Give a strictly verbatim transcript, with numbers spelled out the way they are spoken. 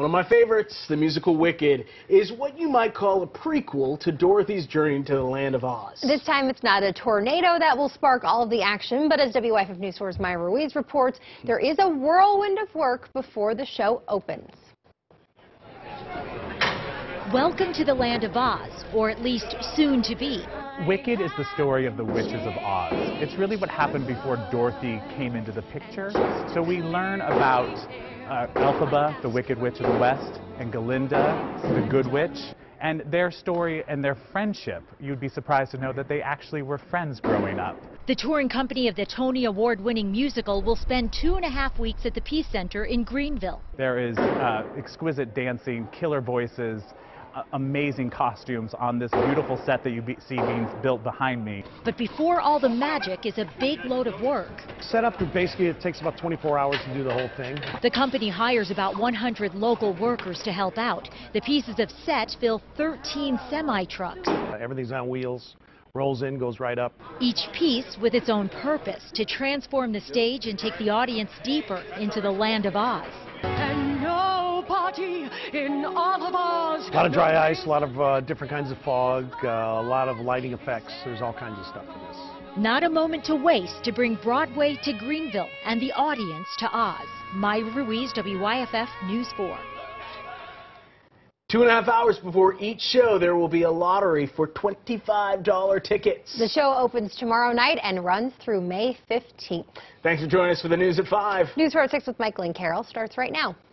One of my favorites, the musical Wicked, is what you might call a prequel to Dorothy's journey to the Land of Oz. This time it's not a tornado that will spark all of the action, but as W Y F F News four's Myra Ruiz reports, there is a whirlwind of work before the show opens. Welcome to the Land of Oz, or at least soon to be. Wicked is the story of the witches of Oz. It's really what happened before Dorothy came into the picture. So we learn about uh, Elphaba, the Wicked Witch of the West, and Galinda, the Good Witch, and their story and their friendship. You'd be surprised to know that they actually were friends growing up. The touring company of the Tony Award-winning musical will spend two and a half weeks at the Peace Center in Greenville. There is uh, exquisite dancing, killer voices, Uh, amazing costumes on this beautiful set that you be see being built behind me. But before all the magic is a big load of work. Setup, basically, it takes about twenty-four hours to do the whole thing. The company hires about one hundred local workers to help out. The pieces of set fill thirteen semi-trucks. Uh, everything's on wheels, rolls in, goes right up. Each piece with its own purpose to transform the stage and take the audience deeper into the Land of Oz. And no party in all of Oz. A lot of dry ice, a lot of uh, different kinds of fog, uh, a lot of lighting effects. There's all kinds of stuff in this. Not a moment to waste to bring Broadway to Greenville and the audience to Oz. Myra Ruiz, W Y F F News four. Two and a half hours before each show, there will be a lottery for twenty-five dollar tickets. The show opens tomorrow night and runs through May fifteenth. Thanks for joining us for the news at five. News four at six with Michael and Carol starts right now.